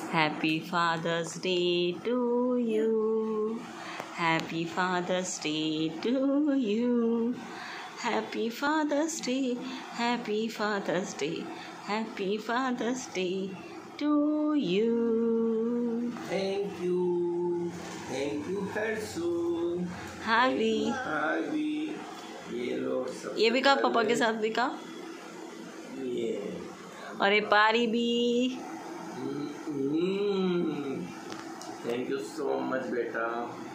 Happy Father's Day to you. Happy Father's Day to you. Happy Father's Day. Happy Father's Day. Happy Father's Day to you. Thank you. Thank you, Harsu. Harvi. Harvi. ये भी कहा, पापा के साथ भी कहा, और ये पारी भी. Thank you so much, beta.